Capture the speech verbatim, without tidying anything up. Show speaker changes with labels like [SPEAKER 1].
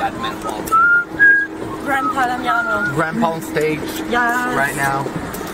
[SPEAKER 1] admin quality.
[SPEAKER 2] Grandpa Damiano.
[SPEAKER 1] Grandpa on stage
[SPEAKER 2] Yes.
[SPEAKER 1] right now.